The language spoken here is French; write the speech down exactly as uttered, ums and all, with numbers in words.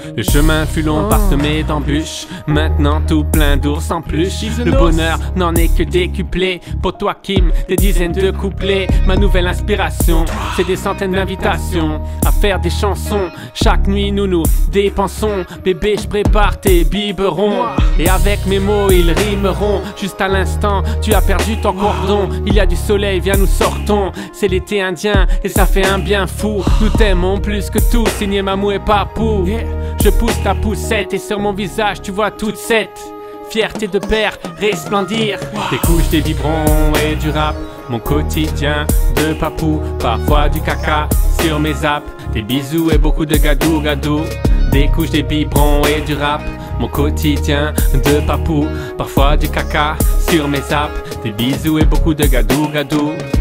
Le chemin fut long, parsemé d'embûches. Maintenant tout plein d'ours en plus. Le bonheur n'en est que décuplé. Pour toi Kim, des dizaines de couplets. Ma nouvelle inspiration, c'est des centaines d'invitations à faire des chansons. Chaque nuit nous nous dépensons. Bébé, je prépare tes biberons. Et avec mes mots ils rimeront. Juste à l'instant, tu as perdu ton cordon. Il y a du soleil, viens nous sortons. C'est l'été indien et ça fait un bien fou. Nous t'aimons plus que tout, signé Mamou et Papou. Je pousse ta poussette et sur mon visage tu vois toute cette fierté de père resplendir. Des couches, des vibrons et du rap, mon quotidien de papou. Parfois du caca sur mes apps, des bisous et beaucoup de gadou gadou. Des couches, des biberons et du rap, mon quotidien de papou. Parfois du caca sur mes apps, des bisous et beaucoup de gadou gadou.